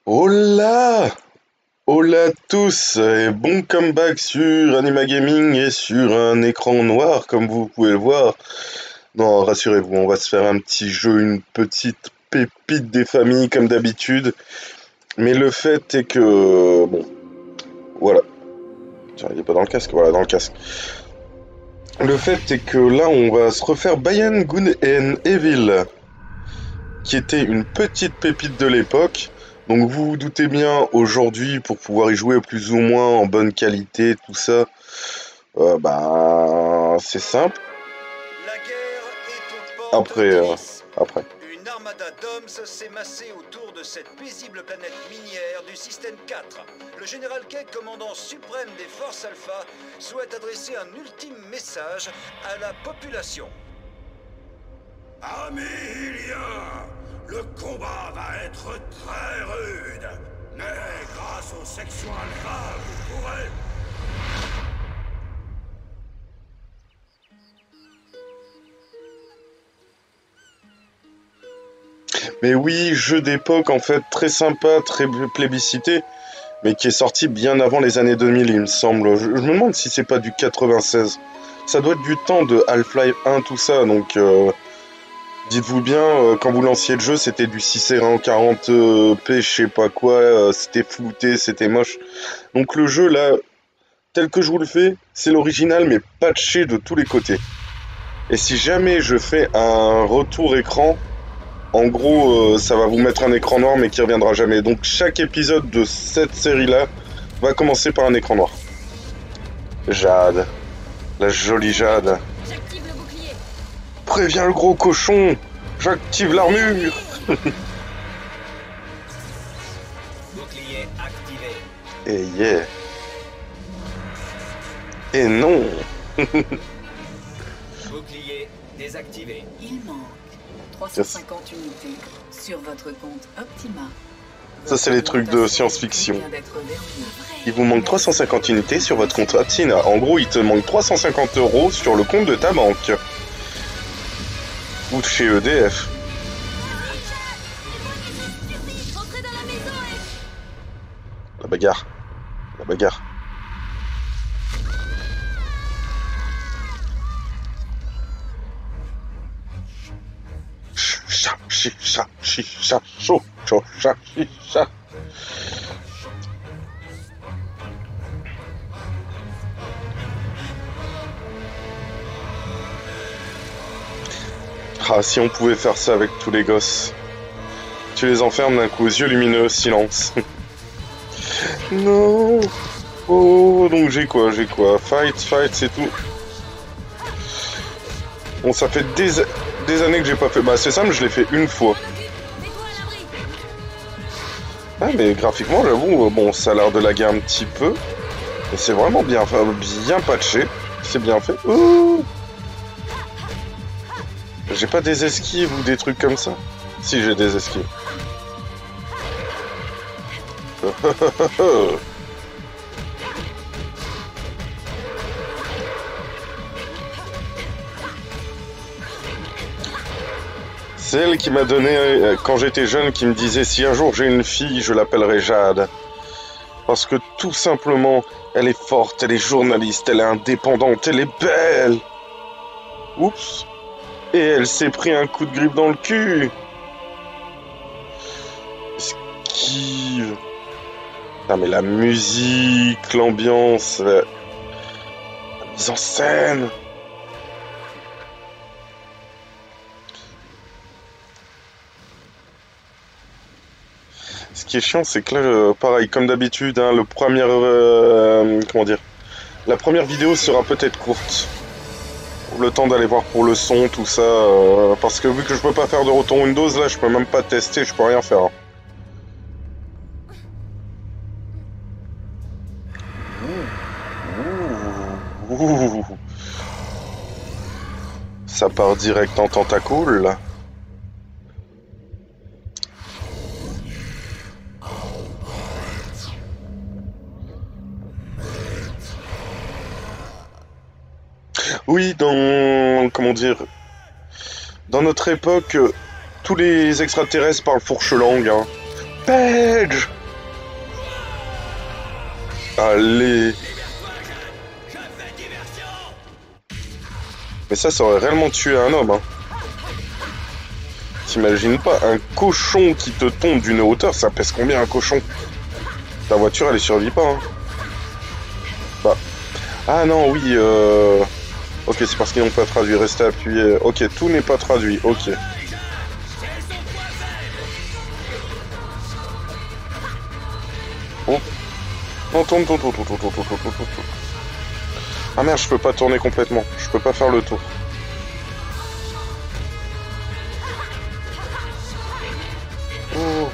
Hola! Hola à tous et bon comeback sur Anima Gaming et sur un écran noir comme vous pouvez le voir. Non, rassurez-vous, on va se faire un petit jeu, une petite pépite des familles comme d'habitude. Mais le fait est que... Bon, voilà. Tiens, il est pas dans le casque? Voilà, dans le casque. Le fait est que là, on va se refaire Beyond Good and Evil, qui était une petite pépite de l'époque. Donc vous vous doutez bien, aujourd'hui, pour pouvoir y jouer plus ou moins en bonne qualité, tout ça, c'est simple. La guerre est aux portes Après, d'Iris. après. Une armada d'hommes s'est massée autour de cette paisible planète minière du système 4. Le général Keg, commandant suprême des forces Alpha, souhaite adresser un ultime message à la population. Amélia, le combat va être très rude, mais grâce aux sections Alpha, vous pourrez... Mais oui, jeu d'époque en fait très sympa, très plébiscité, mais qui est sorti bien avant les années 2000, il me semble. Je me demande si c'est pas du 96. Ça doit être du temps de Half-Life 1, tout ça, donc dites-vous bien, quand vous lanciez le jeu, c'était du 6 en 40p, je sais pas quoi, c'était flouté, c'était moche. Donc le jeu là, tel que je vous le fais, c'est l'original mais patché de tous les côtés. Et si jamais je fais un retour écran, en gros, ça va vous mettre un écran noir mais qui reviendra jamais. Donc chaque épisode de cette série-là va commencer par un écran noir. Jade. La jolie Jade. J'active le bouclier. Préviens le gros cochon. J'active l'armure. Bouclier activé. Et yeah. Et non. Bouclier désactivé. Il manque 350 unités sur votre compte Optima. Ça, c'est les trucs de science-fiction. Vient d'être verrouillé. Il vous manque 350 unités sur votre compte Optina. En gros, il te manque 350 € sur le compte de ta banque. Ou de chez EDF. Entrez dans la maison et... La bagarre. La bagarre. Chicha, chicha, chicha, chaud, chaud, chicha. Ah, si on pouvait faire ça avec tous les gosses. Tu les enfermes d'un coup aux yeux lumineux, silence. Non. Oh, donc j'ai quoi? Fight, c'est tout. Bon, ça fait des années que j'ai pas fait. Bah, c'est simple, je l'ai fait une fois. Mets-toi à l'abri. Ah, mais graphiquement, j'avoue, bon, ça a l'air de laguer un petit peu. Mais c'est vraiment bien patché. C'est bien fait. Ouh. J'ai pas des esquives ou des trucs comme ça? Si, j'ai des esquives. C'est elle qui m'a donné, quand j'étais jeune, qui me disait si un jour j'ai une fille, je l'appellerai Jade. Parce que tout simplement, elle est forte, elle est journaliste, elle est indépendante, elle est belle. Oups. Et elle s'est pris un coup de griffe dans le cul. Esquive. Ah mais la musique, l'ambiance, la mise en scène. Ce qui est chiant, c'est que là, pareil, comme d'habitude, hein, la première vidéo sera peut-être courte. Le temps d'aller voir pour le son, tout ça, parce que vu que je peux pas faire de retour Windows, là, je peux même pas tester, je peux rien faire. Hein. Ouh. Ça part direct en tentacule, là. Oui, dans notre époque, tous les extraterrestres parlent fourche-langue, hein. Page! Allez. Mais ça aurait réellement tué un homme, hein. T'imagines pas, un cochon qui te tombe d'une hauteur, ça pèse combien un cochon? Ta voiture, elle survit pas, hein. Bah. Ah non, oui, Ok, c'est parce qu'ils n'ont pas traduit, restez appuyé. Ok, tout n'est pas traduit, ok. Oh. Non, tourne. Ah merde, je peux pas tourner complètement. Je peux pas faire le tour. Oh.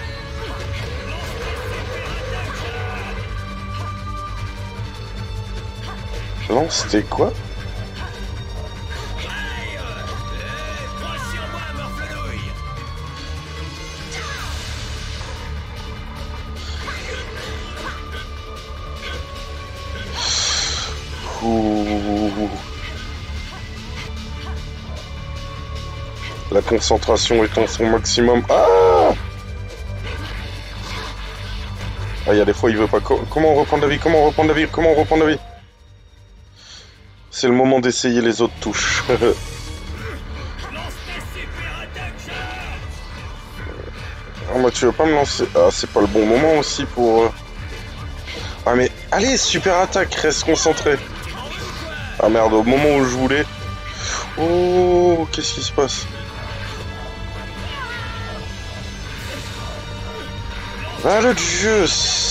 Non, c'était quoi? Ouh. La concentration est en son maximum. Ah! Ah, il y a des fois, il veut pas. Comment reprendre la vie? C'est le moment d'essayer les autres touches. Ah, bah, tu veux pas me lancer? Ah, c'est pas le bon moment aussi pour... Ah, mais allez, super attaque, reste concentré. Ah merde, au moment où je voulais... Oh, qu'est-ce qui se passe? Ah, le dieu!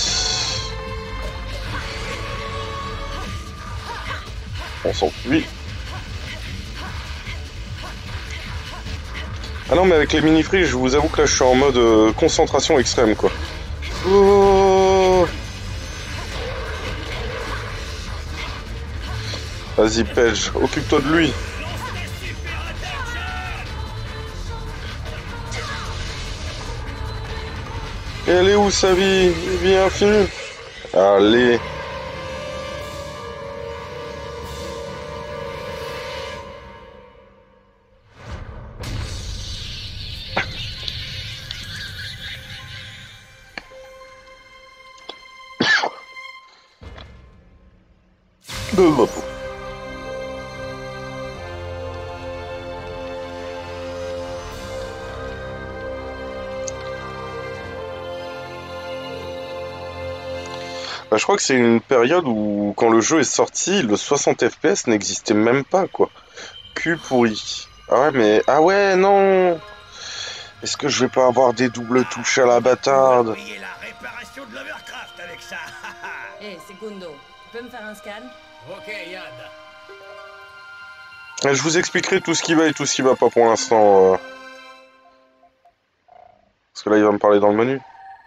On s'enfuit. Ah non, mais avec les mini-friges, je vous avoue que là, je suis en mode concentration extrême, quoi. Oh! Vas-y, Page, occupe-toi de lui. Et elle est où sa vie? Vie infinie. Allez. De votre faute. Bah, je crois que c'est une période où, quand le jeu est sorti, le 60 FPS n'existait même pas, quoi. Cul pourri. Ah ouais, mais... Ah ouais, non. Est-ce que je vais pas avoir des doubles touches à la bâtarde? Payer la réparation de l'Overcraft avec ça. Hé, Secundo, tu peux me faire un scan? Ok, Yad. Je vous expliquerai tout ce qui va et tout ce qui va pas pour l'instant. Parce que là, il va me parler dans le menu.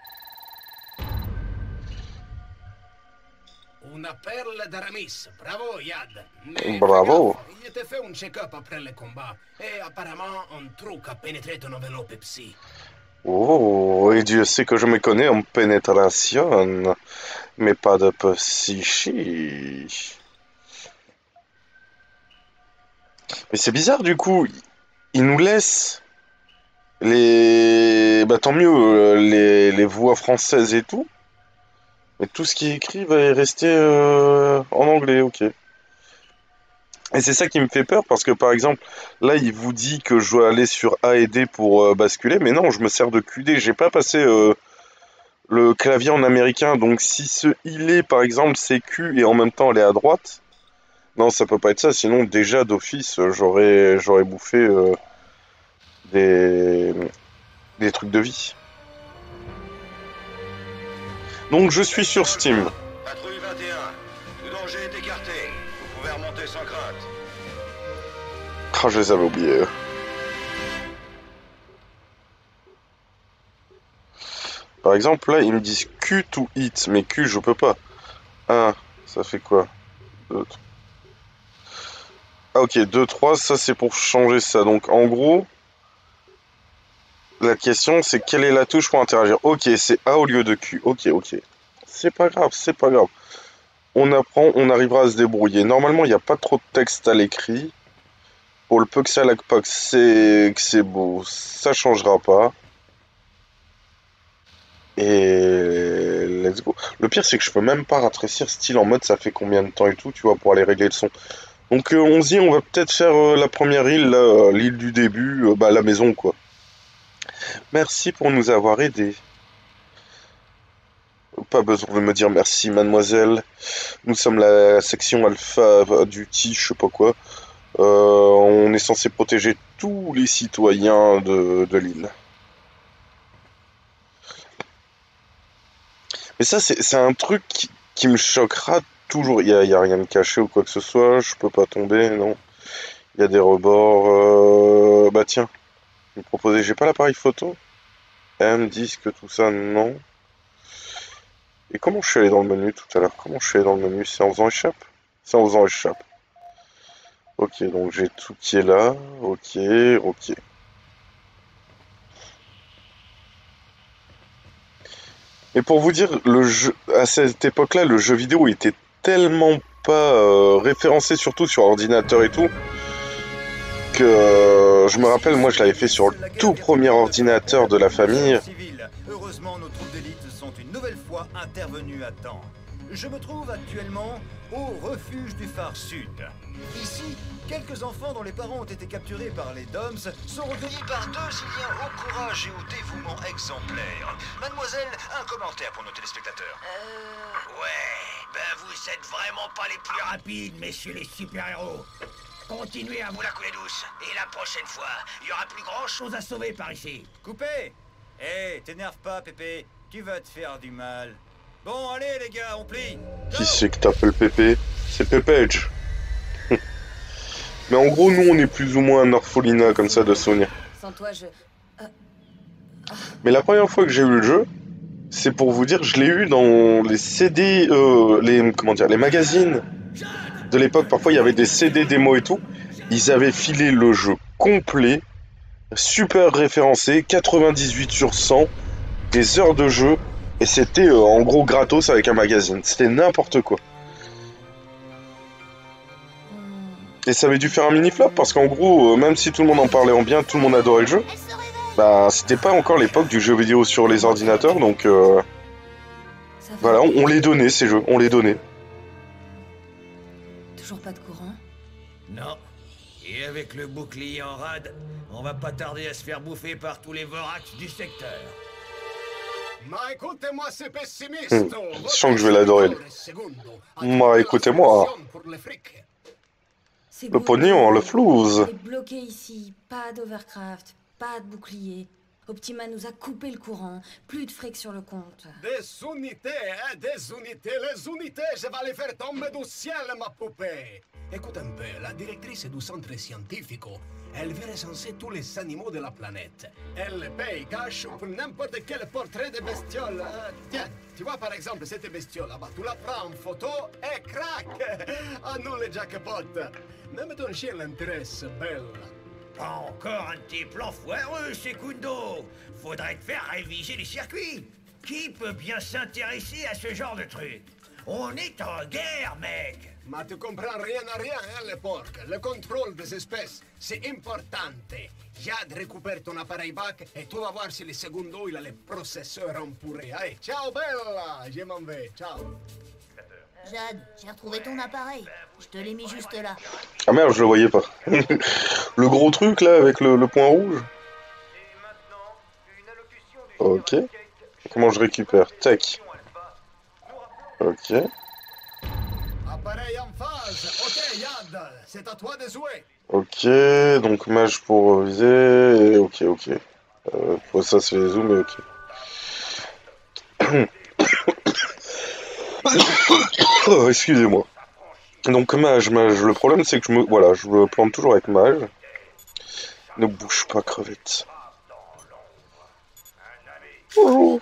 Una perle d'Aramis. Bravo, Yad. Mais Bravo. fais gaffe, il était fait un check-up après le combat. Et apparemment, un truc a pénétré ton enveloppe psy. Oh, et Dieu sait que je me connais en pénétration, mais pas de psychique. Mais c'est bizarre, du coup, il nous laisse les... Bah tant mieux, les voix françaises et tout. Mais tout ce qui est écrit va rester en anglais, ok. Et c'est ça qui me fait peur, parce que par exemple, là, il vous dit que je dois aller sur A et D pour basculer, mais non, je me sers de QD, j'ai pas passé le clavier en américain, donc si ce il est, par exemple, c'est Q et en même temps elle est à droite, non, ça peut pas être ça, sinon déjà d'office, j'aurais bouffé des... des trucs de vie. Donc je suis sur Steam. Patrouille 21, tout danger est écarté. Vous pouvez remonter sans crainte. Ah, je les avais oubliés. Par exemple, là, ils me disent Q to hit, mais Q, je peux pas. 1, ça fait quoi? 2, 3. Ah, ok, 2, 3, ça c'est pour changer ça. Donc, en gros, la question, c'est quelle est la touche pour interagir? Ok, c'est A au lieu de Q. Ok. C'est pas grave, c'est pas grave. On apprend, on arrivera à se débrouiller. Normalement, il n'y a pas trop de texte à l'écrit. Pour le peu que ça lag pas que c'est beau, ça changera pas. Et let's go. Le pire, c'est que je peux même pas rafraîchir style en mode ça fait combien de temps et tout, tu vois, pour aller régler le son. Donc on se dit, on va peut-être faire la première île, l'île du début, bah la maison, quoi. Merci pour nous avoir aidés. Pas besoin de me dire merci, mademoiselle. Nous sommes la section alpha du T, je sais pas quoi. On est censé protéger tous les citoyens de l'île. Mais ça, c'est un truc qui me choquera toujours. Il y a rien de caché ou quoi que ce soit. Je peux pas tomber, non. Il y a des rebords. Bah tiens, vous me proposez, j'ai pas l'appareil photo. M, disque, tout ça, non. Et comment je suis allé dans le menu tout à l'heure? Comment je suis allé dans le menu? C'est en faisant échappe? C'est en faisant échappe. Ok, donc j'ai tout qui est là. Ok, ok. Et pour vous dire, le jeu, à cette époque-là, le jeu vidéo était tellement pas référencé, surtout sur ordinateur et tout, que je me rappelle, moi je l'avais fait sur le tout premier ordinateur de la famille. Heureusement, nos troupes d'élite sont une nouvelle fois intervenues à temps. Je me trouve actuellement au refuge du phare sud. Ici, quelques enfants dont les parents ont été capturés par les DOMS sont recueillis par deux Iliens au courage et au dévouement exemplaire. Mademoiselle, un commentaire pour nos téléspectateurs. Ouais, ben vous êtes vraiment pas les plus rapides, messieurs les super-héros. Continuez à vous la couler douce, et la prochaine fois, il y aura plus grand-chose à sauver par ici. Coupé. Hé, t'énerve pas, Pépé. Tu vas te faire du mal. Bon, allez, les gars, on plie. Qui c'est que t'appelles Pépé? C'est Pépège. Mais en gros, nous, on est plus ou moins un orphelinat comme ça de souvenirs. Sans toi, je... Mais la première fois que j'ai eu le jeu, c'est pour vous dire, je l'ai eu dans les CD, les magazines de l'époque. Parfois, il y avait des CD démo et tout. Ils avaient filé le jeu complet, super référencé, 98 sur 100, des heures de jeu, et c'était en gros gratos avec un magazine. C'était n'importe quoi. Et ça avait dû faire un mini flop parce qu'en gros, même si tout le monde en parlait en bien, tout le monde adorait le jeu. Bah, c'était pas encore l'époque du jeu vidéo sur les ordinateurs, donc voilà, on les donnait ces jeux, on les donnait. Toujours pas de courant? Non. Et avec le bouclier en rade, on va pas tarder à se faire bouffer par tous les vorax du secteur. Ma écoutez-moi, c'est pessimiste. Je sens que je vais l'adorer. Ma écoutez-moi. Le pognon, le flouze. On est bloqué ici, pas d'Overcraft, pas de bouclier. Optima nous a coupé le courant, plus de fric sur le compte. Des unités, hein, des unités. Les unités, je vais les faire tomber du ciel, ma poupée. Écoute un peu, la directrice du centre scientifique, elle veut recenser tous les animaux de la planète. Elle paye cash pour n'importe quel portrait de bestiole. Tiens, tu vois par exemple cette bestiole là-bas, tu la prends en photo et crac. À nous les jackpots. Même ton chien l'intéresse, belle. Pas encore un petit plan foireux, Secundo. Faudrait te faire réviser les circuits. Qui peut bien s'intéresser à ce genre de truc? On est en guerre, mec. Mais tu comprends rien à rien, hein, les porcs. Le contrôle des espèces, c'est important. Jade récupère ton appareil bac et tu vas voir si le secondo, il a les processeurs empourrés. Allez, ciao, bella. Je m'en vais, ciao. Jade, j'ai retrouvé ton appareil. Je te l'ai mis juste là. Ah merde, je le voyais pas. Le gros truc là avec le point rouge. Ok. Comment je récupère? Tac. Ok. Appareil en phase. Ok, Jade, c'est à toi de jouer. Ok, donc mage pour viser. Ok, ok. Ça c'est les zooms, mais ok. Oh, excusez-moi. Donc mage. Le problème c'est que je me plante toujours avec mage. Ne bouge pas, crevette. Bonjour.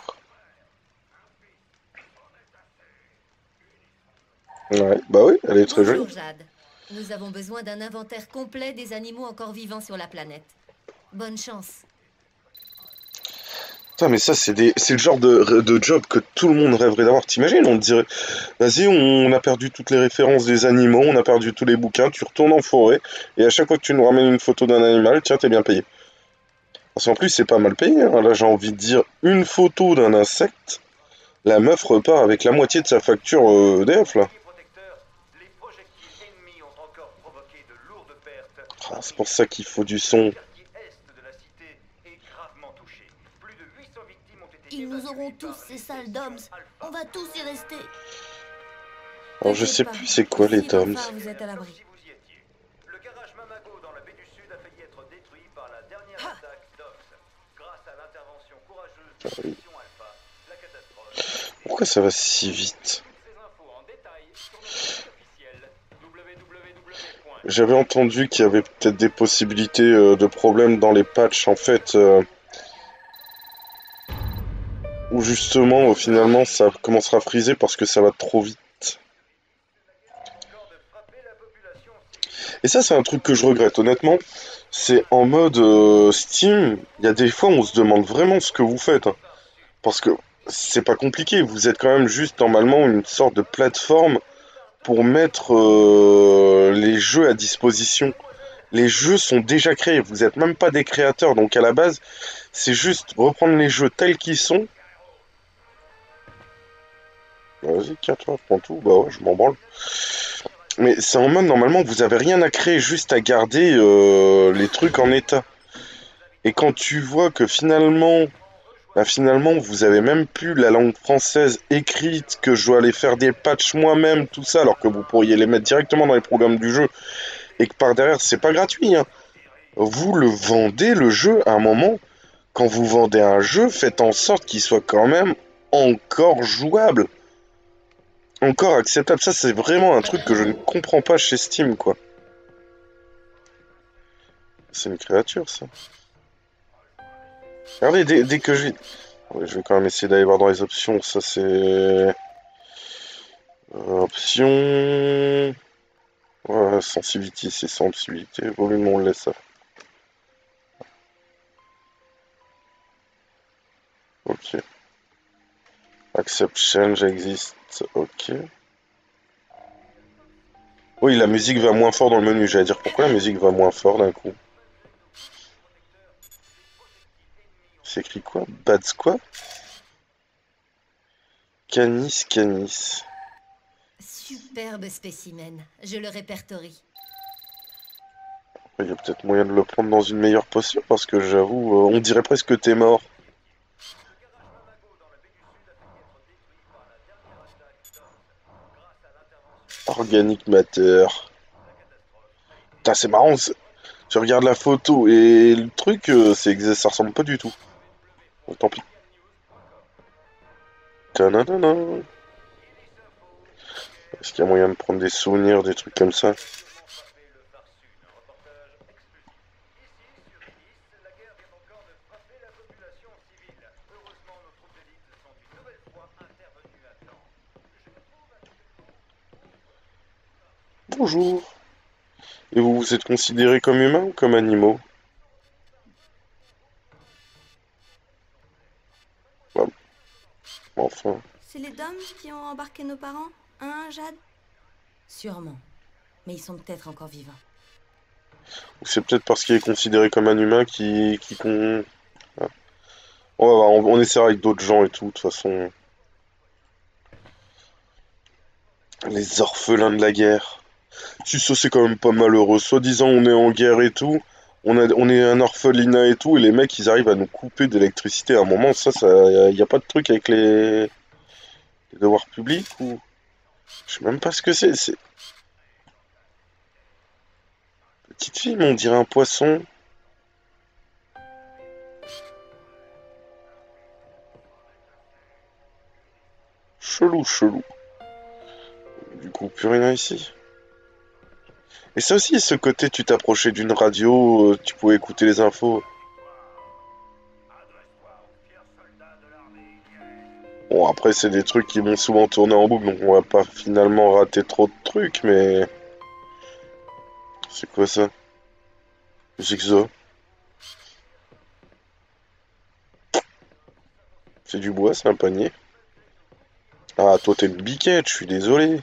Ouais, bah oui, elle est très jolie. Bonjour, Jade. Nous avons besoin d'un inventaire complet des animaux encore vivants sur la planète. Bonne chance. Putain, mais ça, c'est le genre de job que tout le monde rêverait d'avoir. T'imagines, on te dirait, vas-y, on a perdu toutes les références des animaux, on a perdu tous les bouquins, tu retournes en forêt, et à chaque fois que tu nous ramènes une photo d'un animal, tiens, t'es bien payé. Parce qu'en plus, c'est pas mal payé, hein. Là, j'ai envie de dire, une photo d'un insecte, La meuf repart avec la moitié de sa facture EDF, là. Les projectiles ennemis ont encore provoqué de lourdes pertes. Ah, c'est pour ça qu'il faut du son. Le quartier est de la cité est gravement touché. Plus de 800 victimes ont été Ils nous évacuées auront par tous ces les salles sections d'hommes. Alpha. On va tous y rester. Alors je sais plus c'est quoi les Ici, dans le tomes. phare, vous êtes à Sauf l'abri. si vous y étiez. Le garage Mamago dans la baie du Sud a failli être détruit par la dernière attaque d'Ox. Grâce à l'intervention courageuse de la section Alpha, la catastrophe. Pourquoi ça va si vite? Toutes ces infos en détail sur notre site officiel www. J'avais entendu qu'il y avait peut-être des possibilités de problèmes dans les patchs en fait. Où justement finalement ça commencera à friser parce que ça va trop vite. Et ça c'est un truc que je regrette honnêtement. C'est en mode Steam, il y a des fois on se demande vraiment ce que vous faites. Hein. Parce que c'est pas compliqué, vous êtes quand même juste normalement une sorte de plateforme pour mettre les jeux à disposition. Les jeux sont déjà créés, vous n'êtes même pas des créateurs, donc à la base, c'est juste reprendre les jeux tels qu'ils sont. Vas-y, tiens, toi, prends tout, bah ouais, je m'en branle. Mais c'est en mode, normalement, vous avez rien à créer, juste à garder les trucs en état. Et quand tu vois que finalement, vous avez même plus la langue française écrite, que je dois aller faire des patchs moi-même, tout ça, alors que vous pourriez les mettre directement dans les programmes du jeu, et que par derrière, c'est pas gratuit, hein. Vous le vendez, le jeu, à un moment, quand vous vendez un jeu, faites en sorte qu'il soit quand même encore jouable. Encore acceptable. Ça, c'est vraiment un truc que je ne comprends pas chez Steam, quoi. C'est une créature, ça. Regardez, dès que j'ai... Ouais, je vais quand même essayer d'aller voir dans les options. Ça, c'est... options... Ouais, sensibilité, c'est sensibilité. Volume, on le laisse ça. Ok. Accept change existe. Ok. Oui, la musique va moins fort dans le menu. J'allais dire pourquoi la musique va moins fort d'un coup. C'est écrit quoi? Bats quoi? Canis, canis. Superbe spécimen. Je le répertorie. Il y a peut-être moyen de le prendre dans une meilleure posture parce que j'avoue, on dirait presque que t'es mort. Organic matter. Putain, c'est marrant. Tu regardes la photo et le truc, ça ressemble pas du tout. Bon, tant pis. Tananana. Est-ce qu'il y a moyen de prendre des souvenirs, des trucs comme ça? Bonjour. Et vous vous êtes considérés comme humains ou comme animaux? Bah, enfin. C'est les Doms qui ont embarqué nos parents, hein, Jade? Sûrement. Mais ils sont peut-être encore vivants. Ou c'est peut-être parce qu'il est considéré comme un humain Ah. On va voir, on essaiera avec d'autres gens et tout, de toute façon. Les orphelins de la guerre. Si ça c'est quand même pas malheureux. Soi-disant on est en guerre et tout. On est un orphelinat et tout. Et les mecs ils arrivent à nous couper d'électricité à un moment. Ça y a pas de truc avec les devoirs publics ou... Je sais même pas ce que c'est. Petite fille mais on dirait un poisson. Chelou, chelou. Du coup plus rien ici. Et ça aussi, ce côté, tu t'approchais d'une radio, tu pouvais écouter les infos. Bon, après, c'est des trucs qui vont souvent tourner en boucle, donc on va pas finalement rater trop de trucs, mais... C'est quoi ça? Jigsaw. C'est du bois, c'est un panier. Ah, toi, t'es une biquette, je suis désolé.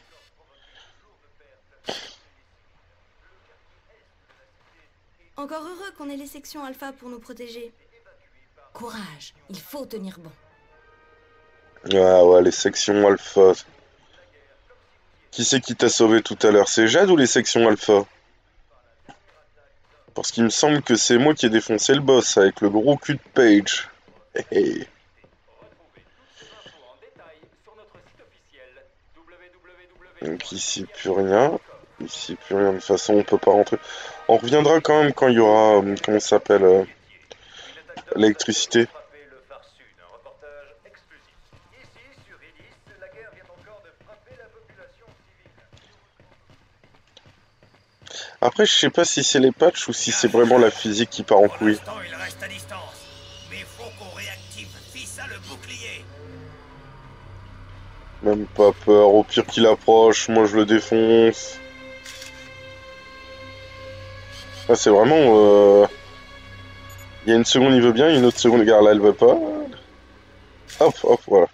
Encore heureux qu'on ait les sections Alpha pour nous protéger. Courage, il faut tenir bon. Ah ouais, les sections alpha. Qui c'est qui t'a sauvé tout à l'heure? C'est Jade ou les sections alpha? Parce qu'il me semble que c'est moi qui ai défoncé le boss avec le gros cul de Page. Hé hé. Donc ici plus rien. Ici plus rien. De toute façon on peut pas rentrer. On reviendra quand même quand il y aura, comment ça s'appelle, l'électricité. Après je sais pas si c'est les patchs ou si c'est vraiment la physique qui part en Pour couille. l'instant, il reste à distance. Mais faut qu'on réactive Fissa le bouclier. Même pas peur, au pire qu'il approche, moi je le défonce. Ah, c'est vraiment... Il y a une seconde il veut bien, une autre seconde, regarde là elle veut pas. Hop, hop, voilà.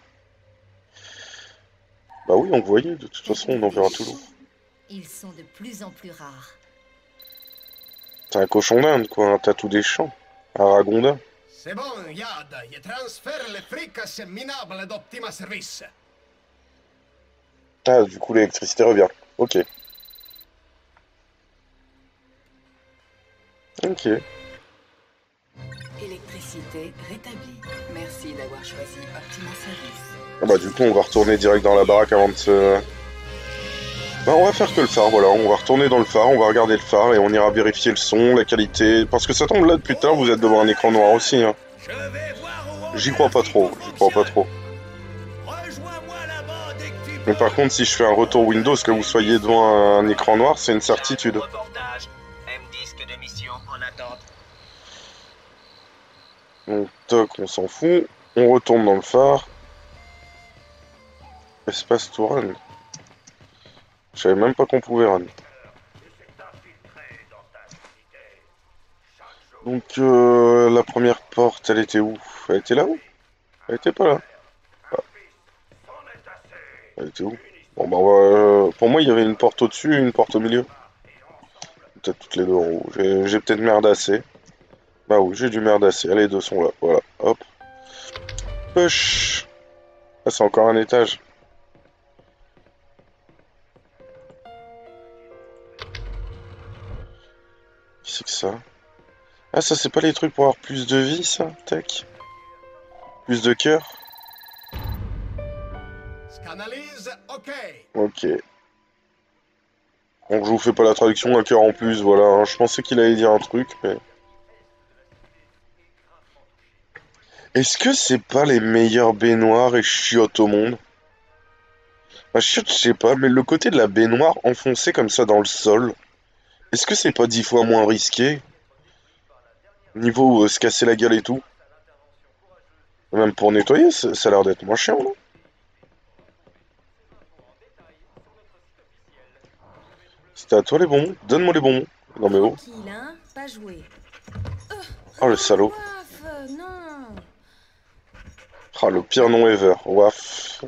Bah oui, on voyait, de toute façon on en verra toujours. Ils sont de plus en plus rares. T'es un cochon d'Inde quoi, un tatou des champs. Un ragondin. C'est bon, Yad, je transfère le fric à ce minable d'Optima Service. Ah, du coup l'électricité revient. Ok. Ok. Électricité rétablie. Merci d'avoir choisi Optima Service. Ah bah du coup on va retourner direct dans la baraque avant de se... Bah on va faire que le phare, voilà, on va retourner dans le phare, on va regarder le phare et on ira vérifier le son, la qualité... Parce que ça tombe là depuis tout à l'heure, vous êtes devant un écran noir aussi, hein. J'y crois pas trop, j'y crois pas trop. Mais par contre si je fais un retour Windows, que vous soyez devant un écran noir, c'est une certitude. Donc toc, on s'en fout, on retourne dans le phare. Espace to run. Je savais même pas qu'on pouvait run. Donc la première porte, elle était où? Elle était là-haut? Elle était pas là. Ah. Elle était où? Bon bah pour moi il y avait une porte au-dessus et une porte au milieu. Peut-être toutes les deux en haut. J'ai peut-être merdassé. Bah oui, j'ai dû merdasser. Les deux sont là. Voilà. Hop. Push. Ah, c'est encore un étage. Qui c'est que ça? Ah, ça c'est pas les trucs pour avoir plus de vie, ça? Tac. Plus de cœur. Scanalise, ok. Ok. Donc je vous fais pas la traduction, un cœur en plus, voilà. Hein. Je pensais qu'il allait dire un truc, mais... Est-ce que c'est pas les meilleures baignoires et chiottes au monde? Bah, chiottes, je sais pas, mais le côté de la baignoire enfoncée comme ça dans le sol, est-ce que c'est pas 10 fois moins risqué? Niveau se casser la gueule et tout. Même pour nettoyer, ça a l'air d'être moins chiant, non? C'était à toi les bonbons? Donne-moi les bonbons. Non mais oh. Tranquille, hein, pas jouer. Oh le salaud. Waf, non. Ah le pire nom ever. Waf.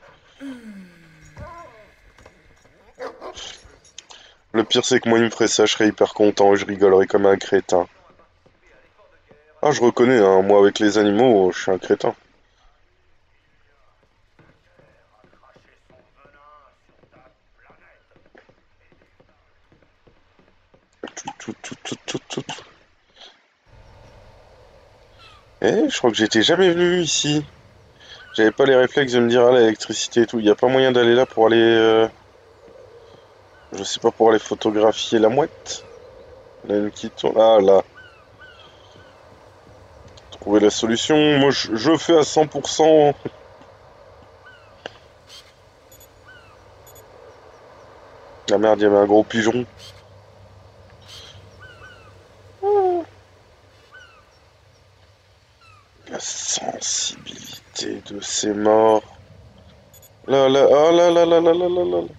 Le pire c'est que moi il me ferait ça, je serais hyper content et je rigolerais comme un crétin. Ah je reconnais, hein, moi avec les animaux, je suis un crétin. Tout. Eh, je crois que j'étais jamais venu ici. J'avais pas les réflexes de me dire, ah, l'électricité et tout. Il n'y a pas moyen d'aller là pour aller... Je sais pas, pour aller photographier la mouette. Il y en a une qui tourne. Ah, là. Trouver la solution. Moi, je fais à 100%. Ah merde, il y avait un gros pigeon. La sensibilité de ces morts. Là, là, oh là là là là là là là.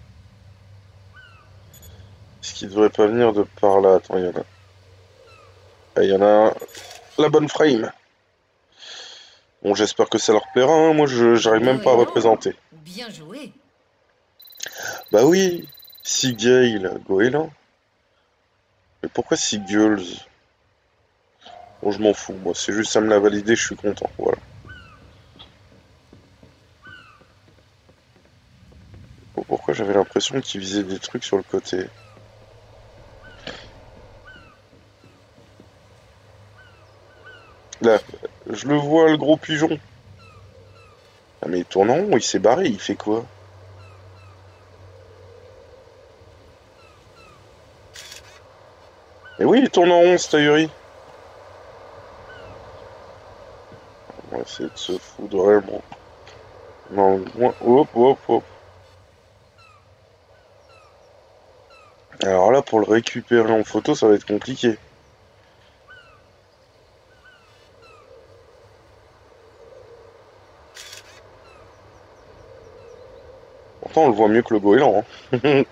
Est-ce qu'il devrait pas venir de par là? Attends, il y en a. Ah, il y en a un. La bonne frame. Bon, j'espère que ça leur plaira, hein. Moi, j'arrive même pas à représenter. Bien joué. Bah oui, Seagull, goéland. Mais pourquoi Seagulls? Bon, je m'en fous, moi, c'est juste ça me l'a validé, je suis content, voilà. pas pourquoi j'avais l'impression qu'il visait des trucs sur le côté. Là, je le vois, le gros pigeon. Ah mais il tourne en rond, il s'est barré, il fait quoi? Mais oui, il tourne en rond, cet ahuri. On va essayer de se foutre vraiment. Non, hop, hop, hop. Alors là, pour le récupérer en photo, ça va être compliqué. Pourtant, on le voit mieux que le goéland. Hein.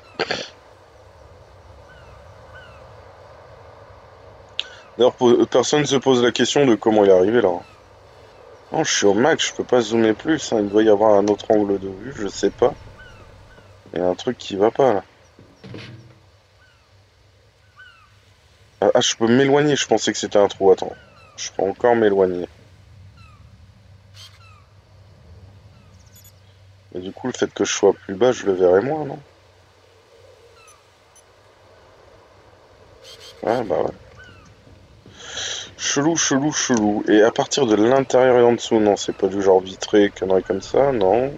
D'ailleurs, personne ne se pose la question de comment il est arrivé là. Non, je suis au max, je peux pas zoomer plus. Hein. Il doit y avoir un autre angle de vue, je sais pas. Il y a un truc qui va pas là. Ah, je peux m'éloigner, je pensais que c'était un trou. Attends, je peux encore m'éloigner. Mais du coup, le fait que je sois plus bas, je le verrai moins, non? Ah bah ouais. Chelou, chelou, chelou. Et à partir de l'intérieur et en dessous, non, c'est pas du genre vitré, connerie comme ça, non.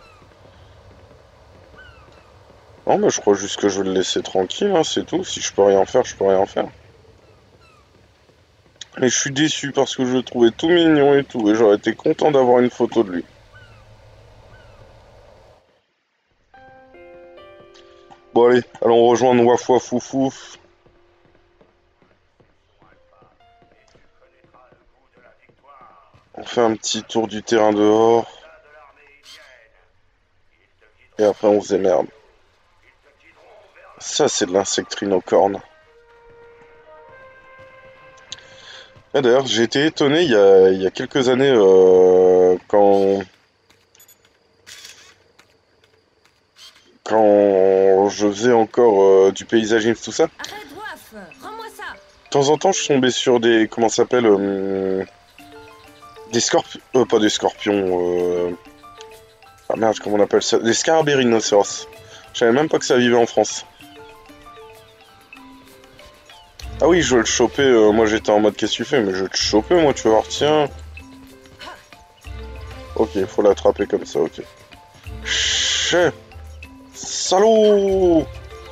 Non, mais je crois juste que je vais le laisser tranquille, hein, c'est tout. Si je peux rien faire, je peux rien faire. Mais je suis déçu parce que je le trouvais tout mignon et tout, et j'aurais été content d'avoir une photo de lui. Bon allez, allons rejoindre Waf Waf Fouf Fouf. On fait un petit tour du terrain dehors. Et après on se démerde. Ça c'est de l'insecterie aux cornes. Ah, d'ailleurs j'ai été étonné il y a quelques années quand je faisais encore du paysagisme tout ça. Arrête, Waf, rends-moi ça. De temps en temps je tombais sur des, comment ça s'appelle, des scorpions, pas des scorpions, ah merde, comment on appelle ça? Des scarabées rhinocéros. Je savais même pas que ça vivait en France. Ah oui, je veux le choper, moi j'étais en mode qu'est-ce que tu fais? Mais je veux te choper, moi, tu vas voir, tiens. Ok, faut l'attraper comme ça, ok. Chais. Salaud.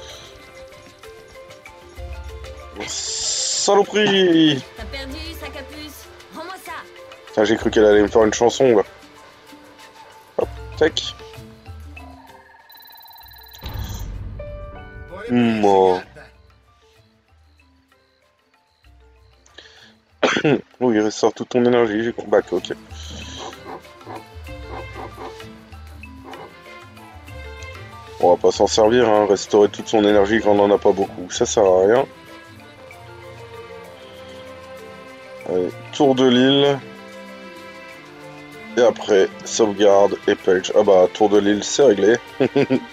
Saloperie. T'as perdu, sac à puce. Rends-moi ça. Ah, j'ai cru qu'elle allait me faire une chanson, là. Hop, tac. Moi. Oh, il ressort toute ton énergie, j'ai compris. Bac, ok. On va pas s'en servir, hein. Restaurer toute son énergie quand on en a pas beaucoup. Ça sert à rien. Allez, tour de l'île. Et après, sauvegarde et page. Ah bah, tour de l'île, c'est réglé. On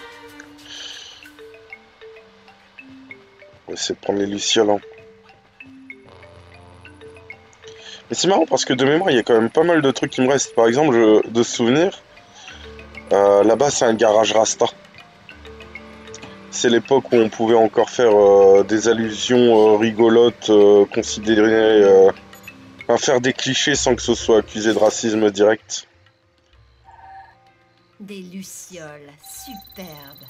va essayer de prendre les lucioles. Hein. Mais c'est marrant parce que de mémoire, il y a quand même pas mal de trucs qui me restent. Par exemple, de souvenirs, là-bas, c'est un garage Rasta. C'est l'époque où on pouvait encore faire des allusions rigolotes, considérer... enfin, faire des clichés sans que ce soit accusé de racisme direct. Des lucioles, superbes.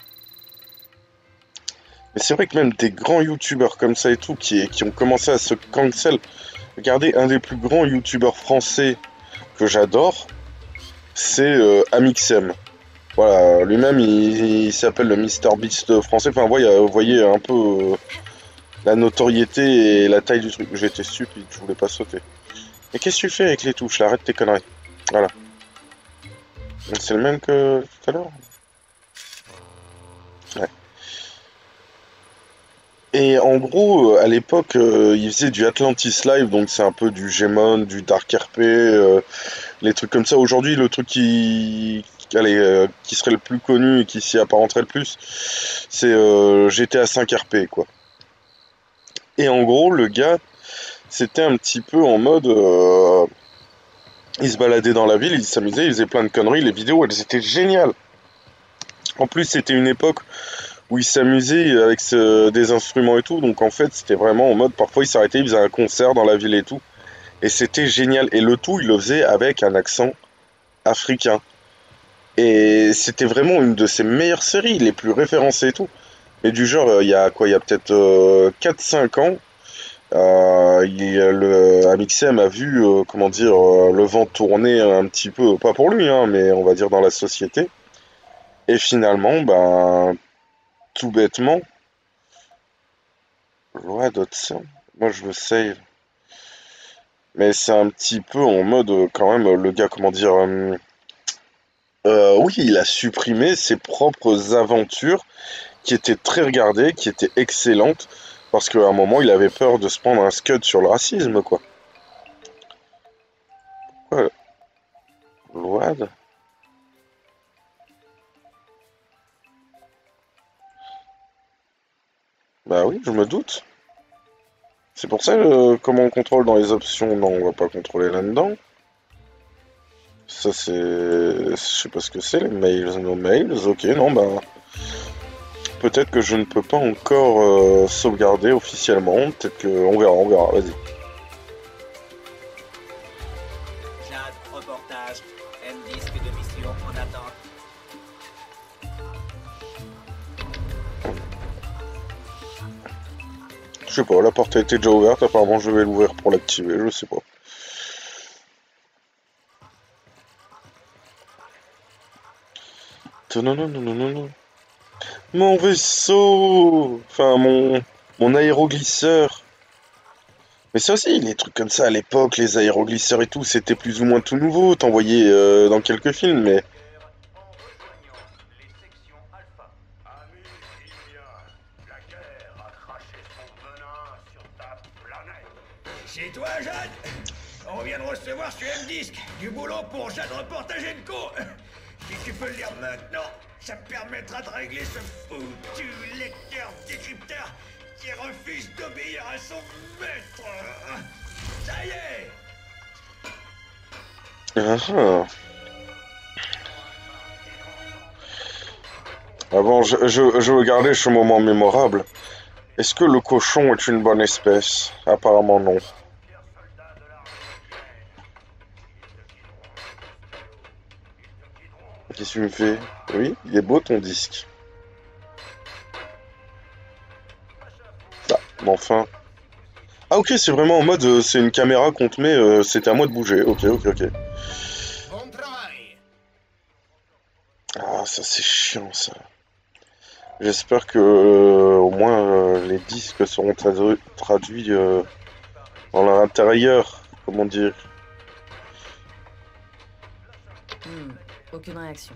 Mais c'est vrai que même des grands youtubeurs comme ça et tout, qui ont commencé à se cancel... Regardez, un des plus grands youtubeurs français que j'adore, c'est Amixem. Voilà, lui-même, il s'appelle le MrBeast français. Enfin, vous voyez un peu la notoriété et la taille du truc. J'étais stupide, je voulais pas sauter. Mais qu'est-ce que tu fais avec les touches là? Arrête tes conneries. Voilà. C'est le même que tout à l'heure. Ouais. Et en gros, à l'époque, il faisait du Atlantis Live, donc c'est un peu du Gemon, du Dark RP, les trucs comme ça. Aujourd'hui, le truc qui serait le plus connu et qui s'y apparenterait le plus, c'est GTA 5 RP, quoi. Et en gros, le gars, c'était un petit peu en mode... il se baladait dans la ville, il s'amusait, il faisait plein de conneries, les vidéos, elles étaient géniales. En plus, c'était une époque où il s'amusait avec des instruments et tout, donc en fait, c'était vraiment en mode, parfois il s'arrêtait, il faisait un concert dans la ville et tout, et c'était génial. Et le tout, il le faisait avec un accent africain. Et c'était vraiment une de ses meilleures séries, les plus référencées et tout. Mais du genre, il y a quoi, il y a peut-être 4-5 ans, Amixem a vu, comment dire, le vent tourner un petit peu, pas pour lui, hein, mais on va dire dans la société. Et finalement, ben, tout bêtement, loi Dodson, moi je veux save. Mais c'est un petit peu en mode, quand même, le gars, comment dire, oui, il a supprimé ses propres aventures qui étaient très regardées, qui étaient excellentes, parce qu'à un moment, il avait peur de se prendre un scud sur le racisme, quoi. Ouais. Load. Bah oui, je me doute. C'est pour ça, comment on contrôle dans les options? Non, on va pas contrôler là-dedans. Ça, c'est... Je sais pas ce que c'est, les mails, nos mails. Ok, non, bah... Peut-être que je ne peux pas encore sauvegarder officiellement. Peut-être que... On verra, vas-y. Jade, reportage. M-disque de mission en attente. Je sais pas, la porte a été déjà ouverte. Apparemment, je vais l'ouvrir pour l'activer, je sais pas. Non, non, non, non, non, non. Mon vaisseau! Enfin, mon aéroglisseur. Mais ça aussi, les trucs comme ça à l'époque, les aéroglisseurs et tout, c'était plus ou moins tout nouveau. T'en voyais dans quelques films, mais... C'est toi, Jade? On vient de recevoir sur M-Disque du boulot pour Jade Reportage Co. Si tu peux le lire maintenant, ça me permettra de régler ce foutu lecteur-décrypteur qui refuse d'obéir à son maître. Ça y est! Avant, je regardais ce moment mémorable. Est-ce que le cochon est une bonne espèce? Apparemment non. Qu'est-ce que tu me fais? Oui, il est beau ton disque. Ah, mais enfin... Ah ok, c'est vraiment en mode, c'est une caméra qu'on te met, c'est à moi de bouger. Ok. Bon travail. Ah, ça c'est chiant ça. J'espère que au moins les disques seront traduits dans leur intérieur, comment dire. Aucune réaction.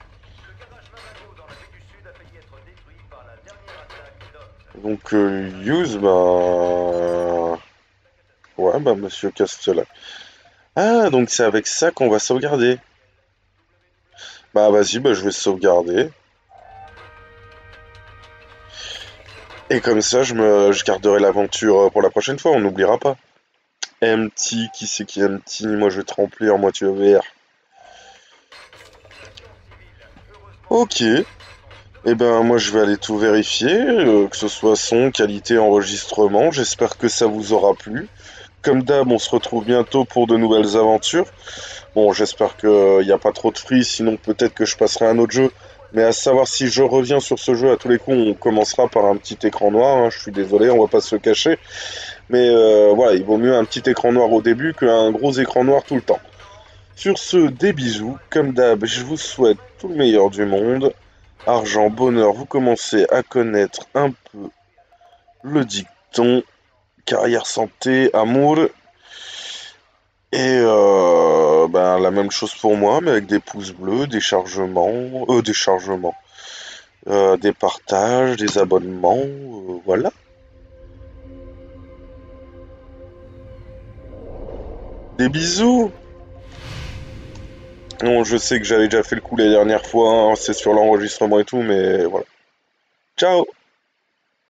Donc use, bah... Ouais, bah monsieur Castella. Ah, donc c'est avec ça qu'on va sauvegarder. Bah vas-y, bah je vais sauvegarder. Et comme ça, je garderai l'aventure pour la prochaine fois, on n'oubliera pas. MT, qui c'est qui est MT? Moi je vais te remplir, moi tu vas VR. Ok. Et ben moi je vais aller tout vérifier, que ce soit son, qualité, enregistrement. J'espère que ça vous aura plu. Comme d'hab, on se retrouve bientôt pour de nouvelles aventures. Bon, j'espère qu'il n'y a pas trop de free, sinon peut-être que je passerai à un autre jeu. Mais à savoir si je reviens sur ce jeu, à tous les coups, on commencera par un petit écran noir. Hein. Je suis désolé, on va pas se le cacher. Mais voilà, il vaut mieux un petit écran noir au début qu'un gros écran noir tout le temps. Sur ce, des bisous. Comme d'hab, je vous souhaite tout le meilleur du monde. Argent, bonheur, vous commencez à connaître un peu le dicton. Carrière, santé, amour. Et ben, la même chose pour moi, mais avec des pouces bleus, des chargements, des partages, des abonnements, voilà. Des bisous. Non, je sais que j'avais déjà fait le coup la dernière fois, hein, c'est sur l'enregistrement et tout, mais voilà. Ciao.